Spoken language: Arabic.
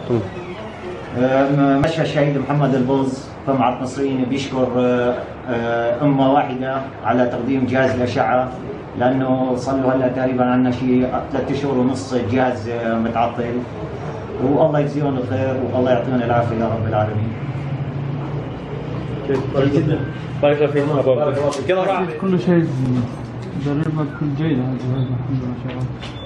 مشى الشهيد محمد البوز فمعة مصريين بيشكر أمة واحدة على تقديم جهاز الأشعة، لأنه صار له هلا تقريبا عندنا شيء 3 شهور ونص الجهاز متعطل، والله يجزيهم الخير والله يعطينا العافية يا رب العالمين. بارك الله فيك. كل شيء مدربها بكل جيدة، الحمد لله.